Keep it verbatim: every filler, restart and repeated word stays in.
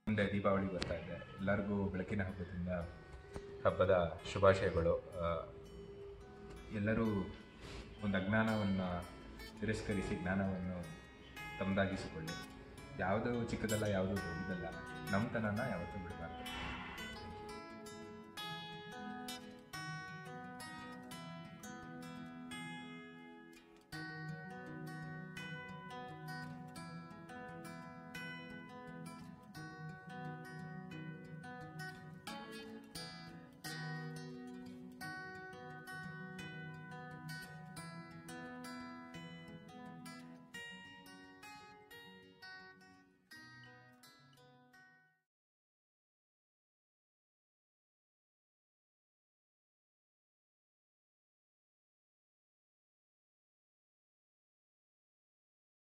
ಮುಂದೆ ದೀಪಾವಳಿ ಬರ್ತಾ ಇದೆ. ಎಲ್ಲರಿಗೂ ಬೆಳಕಿನ ಹಬ್ಬದಿಂದ ಹಬ್ಬದ ಶುಭಾಶಯಗಳು. ಎಲ್ಲರೂ ಒಂದು ಅಜ್ಞಾನವನ್ನು ತಿರಸ್ಕರಿಸಿ ಜ್ಞಾನವನ್ನು ತಮ್ಮದಾಗಿಸಿಕೊಳ್ಳಿ. ಯಾವುದೂ ಚಿಕ್ಕದಲ್ಲ, ಯಾವುದೂ ದೊಡ್ಡದಲ್ಲ. ನಮ್ಮತನನ ಯಾವತ್ತೂ ಬಿಡಬಾರ್ದು.